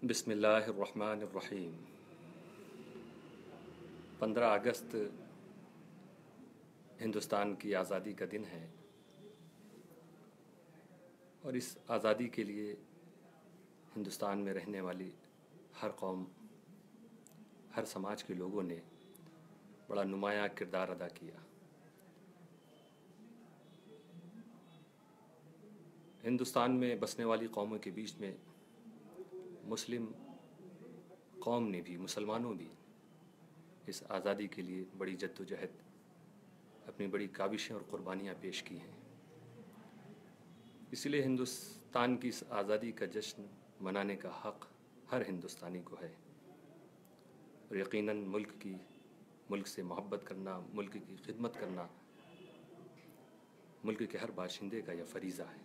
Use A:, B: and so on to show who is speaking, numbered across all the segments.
A: बिस्मिल्लाहिर्रहमानिर्रहीम। 15 अगस्त हिंदुस्तान की आज़ादी का दिन है और इस आज़ादी के लिए हिंदुस्तान में रहने वाली हर कौम, हर समाज के लोगों ने बड़ा नुमायाँ किरदार अदा किया। हिंदुस्तान में बसने वाली कौमों के बीच में मुस्लिम कौम ने भी, मुसलमानों भी इस आज़ादी के लिए बड़ी जद्दोजहद, अपनी बड़ी काविशें और क़ुरबानियाँ पेश की हैं। इसलिए हिंदुस्तान की इस आज़ादी का जश्न मनाने का हक़ हर हिंदुस्तानी को है और यकीनन मुल्क से मोहब्बत करना, मुल्क की खिदमत करना मुल्क के हर बाशिंदे का यह फ़रीज़ा है।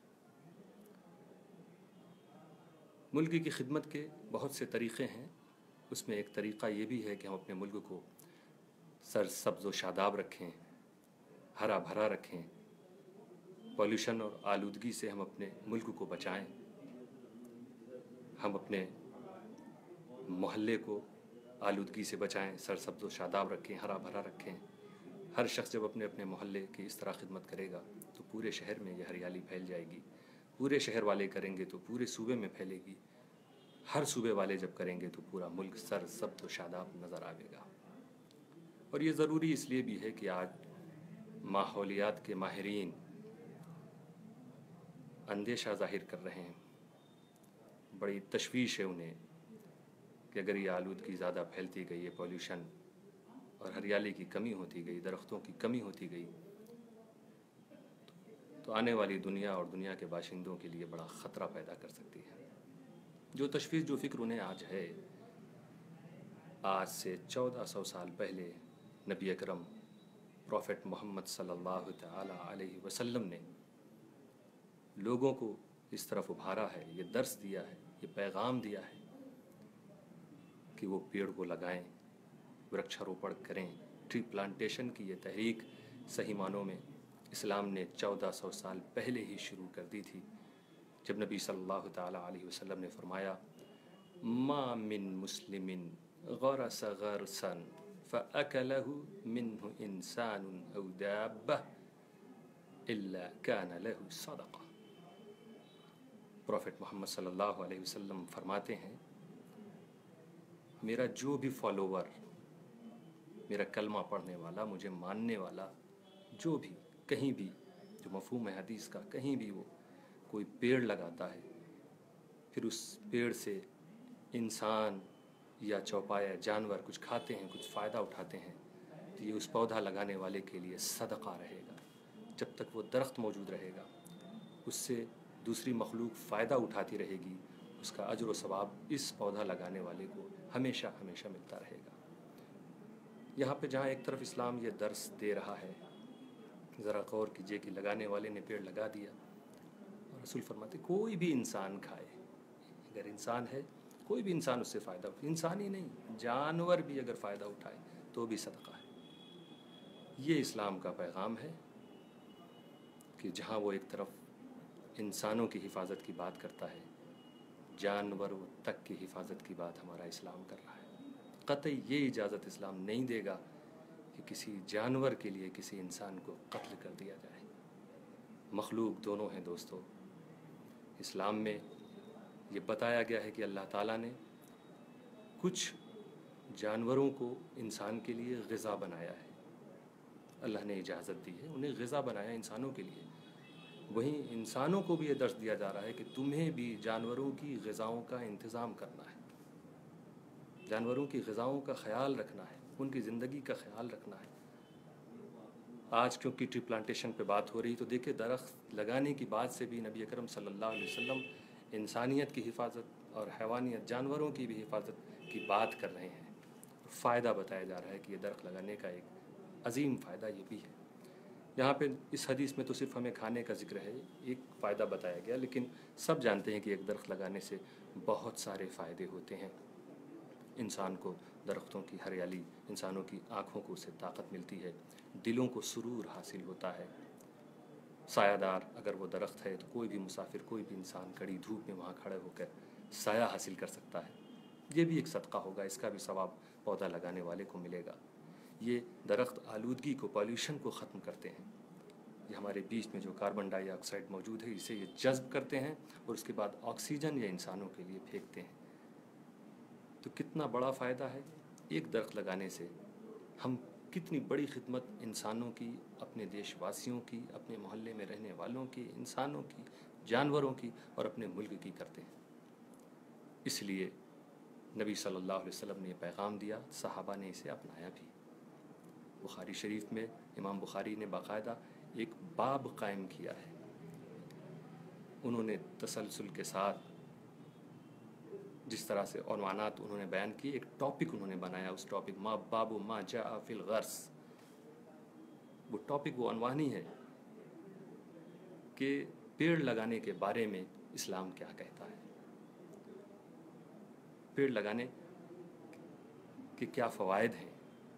A: मुल्क की खिदमत के बहुत से तरीक़े हैं। उसमें एक तरीक़ा ये भी है कि हम अपने मुल्क को सरसब्ज़ व शादाब रखें, हरा भरा रखें, पॉल्यूशन और आलूदगी से हम अपने मुल्क को बचाएं, हम अपने मोहल्ले को आलूदगी से बचाएं, सरसब्ज़ व शादाब रखें, हरा भरा रखें। हर शख्स जब अपने अपने मोहल्ले की इस तरह खिदमत करेगा तो पूरे शहर में यह हरियाली फैल जाएगी। पूरे शहर वाले करेंगे तो पूरे सूबे में फैलेगी। हर सूबे वाले जब करेंगे तो पूरा मुल्क सरसब्ज़ व शादाब नज़र आएगा। और ये ज़रूरी इसलिए भी है कि आज माहौलियात के माहिरीन अंदेशा ज़ाहिर कर रहे हैं, बड़ी तशवीश है उन्हें कि अगर ये आलूदगी ज़्यादा फैलती गई, ये पॉल्यूशन और हरियाली की कमी होती गई, दरख्तों की कमी होती गई, तो आने वाली दुनिया और दुनिया के बाशिंदों के लिए बड़ा ख़तरा पैदा कर सकती है। जो तशवीश, जो फ़िक्र उन्हें आज है, आज से 1400 साल पहले नबी अकरम प्रॉफेट मोहम्मद सल्लल्लाहु तआला अलैहि वसल्लम ने लोगों को इस तरफ उभारा है, ये दर्स दिया है, ये पैगाम दिया है कि वो पेड़ को लगाएं, वृक्षारोपण करें। ट्री प्लांटेशन की ये तहरीक सही मानों में इस्लाम ने 1400 साल पहले ही शुरू कर दी थी, जब नबी सल्लल्लाहु तआला अलैहि वसल्लम ने फरमाया, मा मिन मुस्लिमिन गरस गरसन फ़अकलहु मिन्हु इंसानुन औ दाब्बह इल्ला कान लहु सदक़ा। प्रॉफेट मोहम्मद सल्लल्लाहु अलैहि वसल्लम फरमाते हैं, मेरा जो भी फॉलोवर, मेरा कलमा पढ़ने वाला, मुझे मानने वाला, जो भी कहीं भी, जो मफ़हूम है हदीस का, कहीं भी वो कोई पेड़ लगाता है, फिर उस पेड़ से इंसान या चौपाया जानवर कुछ खाते हैं, कुछ फ़ायदा उठाते हैं, तो ये उस पौधा लगाने वाले के लिए सदक़ा रहेगा। जब तक वो दरख्त मौजूद रहेगा, उससे दूसरी मखलूक फ़ायदा उठाती रहेगी, उसका अजर व सवाब इस पौधा लगाने वाले को हमेशा हमेशा मिलता रहेगा। यहाँ पे जहाँ एक तरफ इस्लाम ये दर्स दे रहा है, ज़रा गौर कीजिए कि लगाने वाले ने पेड़ लगा दिया और रसूल फरमाते कोई भी इंसान खाए, अगर इंसान है, कोई भी इंसान उससे फ़ायदा उठाए, इंसान ही नहीं, जानवर भी अगर फ़ायदा उठाए तो भी सदका है। ये इस्लाम का पैगाम है कि जहाँ वो एक तरफ इंसानों की हिफाजत की बात करता है, जानवरों तक की हिफाजत की बात हमारा इस्लाम कर रहा है। क़तई ये इजाज़त इस्लाम नहीं देगा कि किसी जानवर के लिए किसी इंसान को कत्ल कर दिया जाए। मखलूक दोनों हैं दोस्तों। इस्लाम में ये बताया गया है कि अल्लाह ताला ने कुछ जानवरों को इंसान के लिए ग़िज़ा बनाया है, अल्लाह ने इजाज़त दी है, उन्हें ग़िज़ा बनाया इंसानों के लिए। वहीं इंसानों को भी ये दर्स दिया जा रहा है कि तुम्हें भी जानवरों की ग़िज़ाओं का इंतज़ाम करना है, जानवरों की ग़िज़ाओं का ख़याल रखना है, उनकी ज़िंदगी का ख़याल रखना है। आज क्योंकि ट्री प्लांटेशन पे बात हो रही, तो देखिए दरख्त लगाने की बात से भी नबी अकरम सल्लल्लाहु अलैहि वसल्लम इंसानियत की हिफाजत और हैवानियत, जानवरों की भी हिफाजत की बात कर रहे हैं। फ़ायदा बताया जा रहा है कि ये दरख्त लगाने का एक अजीम फ़ायदा ये भी है। यहाँ पे इस हदीस में तो सिर्फ हमें खाने का जिक्र है, एक फ़ायदा बताया गया, लेकिन सब जानते हैं कि एक दरख्त लगाने से बहुत सारे फ़ायदे होते हैं। इंसान को दरख्तों की हरियाली, इंसानों की आँखों को उससे ताकत मिलती है, दिलों को सुरूर हासिल होता है। सायादार अगर वो दरख्त है तो कोई भी मुसाफिर, कोई भी इंसान कड़ी धूप में वहाँ खड़े होकर سایہ حاصل کر سکتا ہے، یہ بھی ایک صدقہ ہوگا، اس کا بھی ثواب پودا لگانے والے کو ملے گا۔ یہ درخت آلودگی کو، پالیوشن کو ختم کرتے ہیں، یہ ہمارے بیچ میں جو کاربن ڈائی آکسائڈ موجود ہے اسے یہ جذب کرتے ہیں اور اس کے بعد آکسیجن یہ انسانوں کے لیے پھینکتے ہیں۔ تو کتنا بڑا فائدہ ہے ایک درخت لگانے سے، ہم کتنی بڑی خدمت انسانوں کی، اپنے دیش واسیوں کی، اپنے محلے میں رہنے والوں کی، انسانوں کی، جانوروں کی اور اپنے ملک کی کرتے ہیں۔ اس لیے نبی صلی اللہ علیہ وسلم نے یہ پیغام دیا، صحابہ نے اسے اپنایا بھی۔ بخاری شریف میں امام بخاری نے باقاعدہ ایک باب قائم کیا ہے، انہوں نے تسلسل کے ساتھ جس طرح سے عنوانات انہوں نے بیان کی، ایک ٹاپک انہوں نے بنایا، اس ٹاپک ما باب ما جاء فی الغرس، وہ ٹاپک، وہ عنوان ہی ہے کہ پیڑ لگانے کے بارے میں اسلام کیا کہتا ہے، پیڑ لگانے کے کیا فوائد ہیں،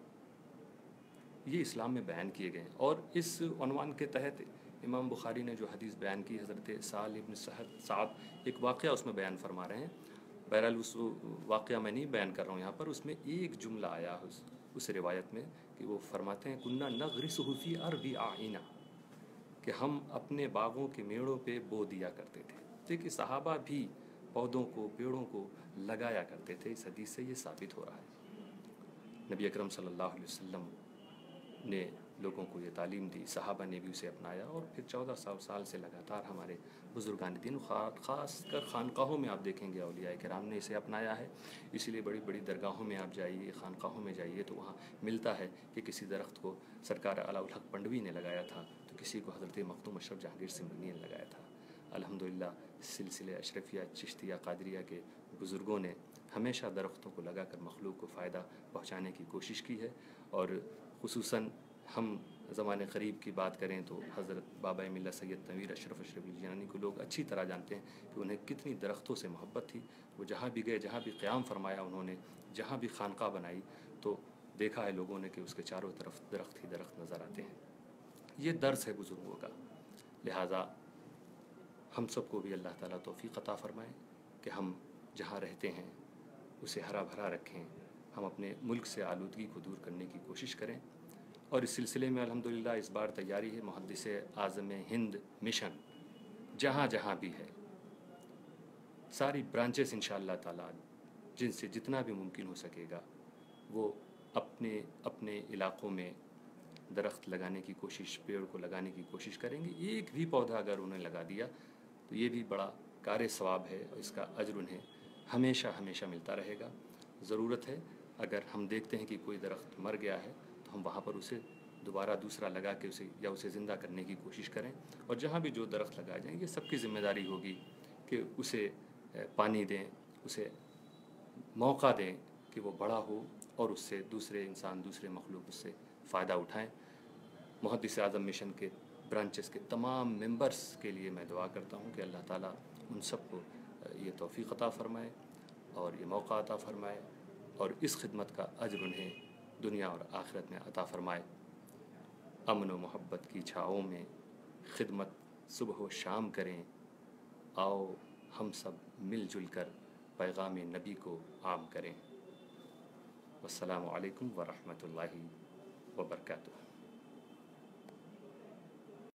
A: یہ اسلام میں بیان کیے گئے ہیں۔ اور اس عنوان کے تحت امام بخاری نے جو حدیث بیان کی، حضرت سہل بن سعد ایک واقعہ اس میں بیان فرما رہے ہیں، بہرحال اس واقعہ میں نہیں بیان کر رہا ہوں یہاں پر، اس میں ایک جملہ آیا اس روایت میں کہ وہ فرماتے ہیں کنا نغرسہ فی ارض اعینا، کہ ہم اپنے باغوں کے میڑوں پہ بو دیا کرتے تھے۔ دیکھیے صحابہ بھی پودوں کو، پیڑوں کو لگایا کرتے تھے، اس حدیث سے یہ ثابت ہو رہا ہے۔ نبی اکرم صلی اللہ علیہ وسلم نے لوگوں کو یہ تعلیم دی، صحابہ نے بھی اسے اپنایا، اور پھر 1400 سال سے لگاتار ہمارے بزرگان دین، خاص کر خانقاہوں میں آپ دیکھیں گے اولیاء کرام نے اسے اپنایا ہے۔ اسی لیے بڑی بڑی درگاہوں میں آپ جائیے، خانقاہوں میں جائیے تو وہاں ملتا ہے کہ کسی درخت کو سرکار علاء الحق پنڈوی نے لگایا تھا، تو کسی کو حضرت مختوم اشرف جہانگیر سمرینی نے لگایا تھا۔ الحمدللہ سلسلے اشرفیہ، چشتیہ، قادریہ کے بزرگوں نے ہمیشہ درختوں کو لگا کر مخلوق کو فائدہ پہنچانے کی کوشش کی ہے، اور خصوصاً ہم زمانے قریب کی بات کریں تو حضرت بابا ملت سید تنویر اشرف جیلانی کو لوگ اچھی طرح جانتے ہیں کہ انہیں کتنی درختوں سے محبت تھی۔ وہ جہاں بھی گئے، جہاں بھی قیام فرمایا انہوں نے، جہاں بھی خانقاہ بنائی تو دیکھا ہے لوگوں نے کہ اس کے چاروں طرف درخت ہی درخت نظر آتے ہیں۔ یہ درس ہے بزرگوں کا، لہٰذا ہم سب کو بھی اللہ تعالیٰ توفیق عطا فرمائے کہ ہم جہاں رہتے ہیں اسے ہرا بھرا رکھیں، ہم اپنے ملک سے آلودگی کو دور کرنے کی کوشش کریں۔ اور اس سلسلے میں الحمدللہ اس بار تیاری ہے، محدث اعظم ہند مشن جہاں جہاں بھی ہے، ساری برانچز انشاءاللہ تعالیٰ جن سے جتنا بھی ممکن ہو سکے گا وہ اپنے اپنے علاقوں میں درخت لگانے کی کوشش، پیڑ کو لگانے کی کوشش کریں گے۔ ایک بھی پودا اگر انہیں لگا دیا تو یہ بھی بڑا کار ثواب ہے، اور اس کا اجر انہیں ہمیشہ ہمیشہ ملتا رہے گا۔ ضرورت ہے اگر ہم دیکھتے ہیں کہ کوئی درخت مر گیا ہے تو ہم وہاں پر اسے دوبارہ دوسرا لگا کے اسے زندہ کرنے کی کوشش کریں، اور جہاں بھی جو درخت لگائے جائیں یہ سب کی ذمہ داری ہوگی کہ اسے پانی دیں، اسے موقع دیں کہ وہ بڑا ہو اور اس سے دوسرے انسان، دوسرے مخلوق اس سے فائدہ اٹھائیں۔ محدث اعظم مشن کے برانچز کے تمام ممبرز کے لیے میں دعا کرتا ہوں کہ اللہ تعالیٰ ان سب کو یہ توفیق عطا فرمائے اور یہ موقع عطا فرمائے، اور اس خدمت کا اجر انہیں دنیا اور آخرت میں عطا فرمائے۔ امن و محبت کی چھاؤں میں خدمت صبح و شام کریں، آؤ ہم سب مل جل کر پیغام نبی کو عام کریں۔ والسلام علیکم ورحمۃ اللہ وبرکاتہ۔